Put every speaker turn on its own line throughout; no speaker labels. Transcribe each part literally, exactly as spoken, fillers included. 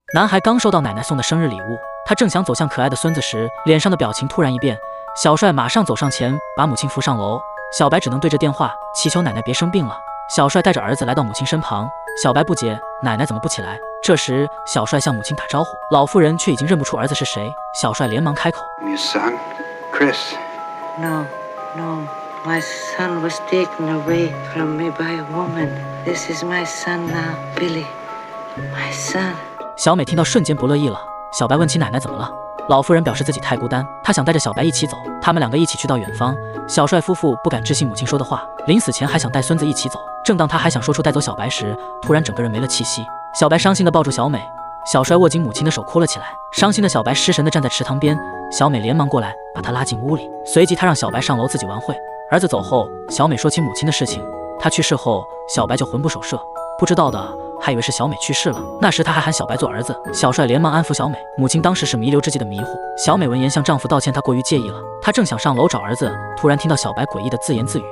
男孩刚收到奶奶送的生日礼物，他正想走向可爱的孙子时，脸上的表情突然一变。小帅马上走上前，把母亲扶上楼。小白只能对着电话祈求奶奶别生病了。小帅带着儿子来到母亲身旁，小白不解奶奶怎么不起来。这时，小帅向母亲打招呼，老妇人却已经认不出儿子是谁。小帅连忙开口
：“Your son, Chris."
No, no, my son was taken away from me by a woman. This is my son now, Billy, my son.
小美听到瞬间不乐意了。小白问起奶奶怎么了，老妇人表示自己太孤单，她想带着小白一起走，他们两个一起去到远方。小帅夫妇不敢置信母亲说的话，临死前还想带孙子一起走。正当他还想说出带走小白时，突然整个人没了气息。小白伤心地抱住小美，小帅握紧母亲的手哭了起来。伤心的小白失神地站在池塘边，小美连忙过来把他拉进屋里，随即他让小白上楼自己玩会。儿子走后，小美说起母亲的事情，她去世后，小白就魂不守舍，不知道的还以为是小美去世了。那时他还喊小白做儿子。小帅连忙安抚小美，母亲当时是弥留之际的迷糊。小美闻言向丈夫道歉，她过于介意了。她正想上楼找儿子，突然听到小白诡异的自言自语。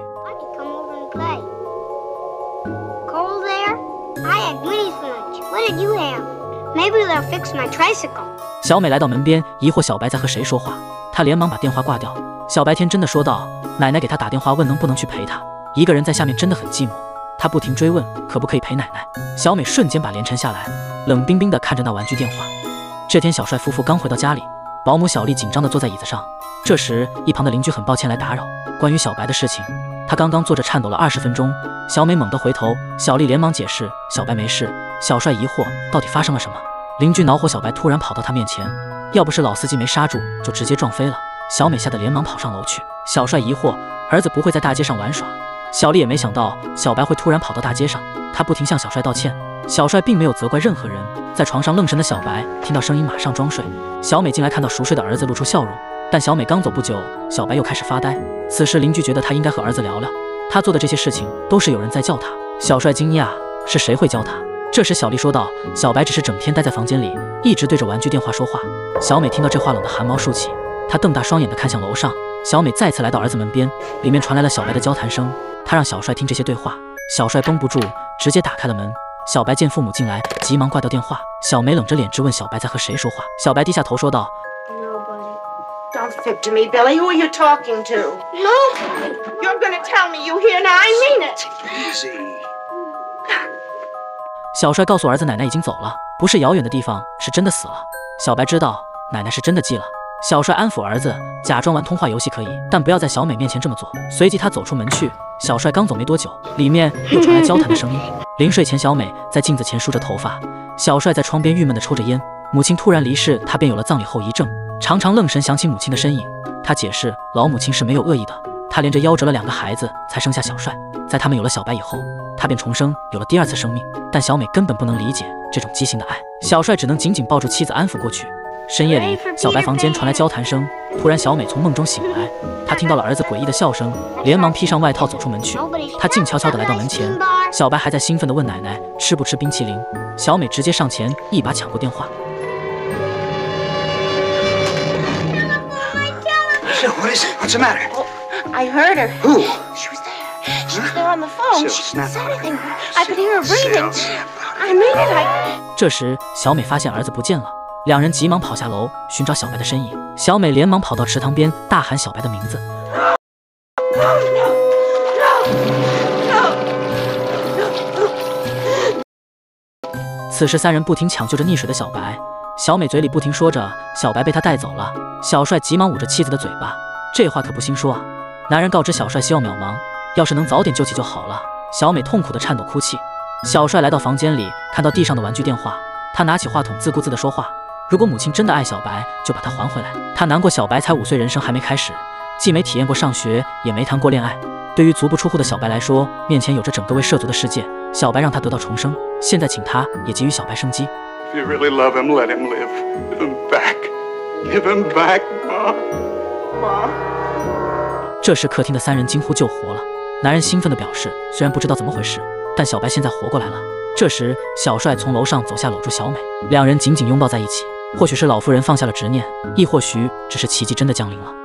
小美来到门边，疑惑小白在和谁说话，她连忙把电话挂掉。小白天真的说道：“奶奶给他打电话问能不能去陪他，一个人在下面真的很寂寞。”他不停追问可不可以陪奶奶。小美瞬间把脸沉下来，冷冰冰地看着那玩具电话。这天小帅夫妇刚回到家里，保姆小丽紧张地坐在椅子上。这时一旁的邻居很抱歉来打扰，关于小白的事情，他刚刚坐着颤抖了二十分钟。小美猛地回头，小丽连忙解释小白没事。小帅疑惑到底发生了什么。邻居恼火小白突然跑到他面前，要不是老司机没刹住，就直接撞飞了。小美吓得连忙跑上楼去。小帅疑惑儿子不会在大街上玩耍。小丽也没想到小白会突然跑到大街上，她不停向小帅道歉。小帅并没有责怪任何人。在床上愣神的小白听到声音马上装睡。小美进来看到熟睡的儿子露出笑容，但小美刚走不久，小白又开始发呆。此时邻居觉得他应该和儿子聊聊，他做的这些事情都是有人在叫他。小帅惊讶是谁会教他。这时小丽说道：“小白只是整天待在房间里，一直对着玩具电话说话。”小美听到这话冷得汗毛竖起，她瞪大双眼地看向楼上。小美再次来到儿子门边，里面传来了小白的交谈声。她让小帅听这些对话，小帅绷不住，直接打开了门。小白见父母进来，急忙挂掉电话。小梅冷着脸质问小白在和谁说话。小白低下头说道
：“Nobody. Don't fib to me, Billy. Who are you talking to? No. You're gonna tell me you hear now. I mean it.
Easy.
小帅告诉儿子，奶奶已经走了，不是遥远的地方，是真的死了。小白知道奶奶是真的记了。小帅安抚儿子，假装玩通话游戏可以，但不要在小美面前这么做。随即他走出门去。小帅刚走没多久，里面又传来交谈的声音。临睡前，小美在镜子前梳着头发，小帅在窗边郁闷地抽着烟。母亲突然离世，他便有了葬礼后遗症，常常愣神想起母亲的身影。他解释，老母亲是没有恶意的，她连着夭折了两个孩子才生下小帅。在他们有了小白以后，他便重生，有了第二次生命。但小美根本不能理解这种畸形的爱，小帅只能紧紧抱住妻子安抚过去。深夜里，小白房间传来交谈声，突然小美从梦中醒来，她听到了儿子诡异的笑声，连忙披上外套走出门去。她静悄悄地来到门前，小白还在兴奋地问奶奶吃不吃冰淇淋。小美直接上前一把抢过电话。
What is it? What's the matter?
I heard her.
Who?
She was there. She was there on the phone. She didn't say anything. I could hear her breathing. I mean it. I.
这时，小美发现儿子不见了。两人急忙跑下楼寻找小白的身影。小美连忙跑到池塘边，大喊小白的名字。此时三人不停抢救着溺水的小白，小美嘴里不停说着小白被他带走了。小帅急忙捂着妻子的嘴巴，这话可不兴说啊。男人告知小帅希望渺茫，要是能早点救起就好了。小美痛苦的颤抖哭泣。小帅来到房间里，看到地上的玩具电话，他拿起话筒自顾自地说话。如果母亲真的爱小白，就把他还回来。他难过小白才五岁，人生还没开始，既没体验过上学，也没谈过恋爱。对于足不出户的小白来说，面前有着整个为涉足的世界。小白让他得到重生，现在请他也给予小白生机。
If you really love him, let him live. Give him back. Give him back, Ma. Ma.
这时客厅的三人惊呼救活了。男人兴奋地表示，虽然不知道怎么回事，但小白现在活过来了。这时小帅从楼上走下，搂住小美，两人紧紧拥抱在一起。或许是老妇人放下了执念，亦或许只是奇迹真的降临了。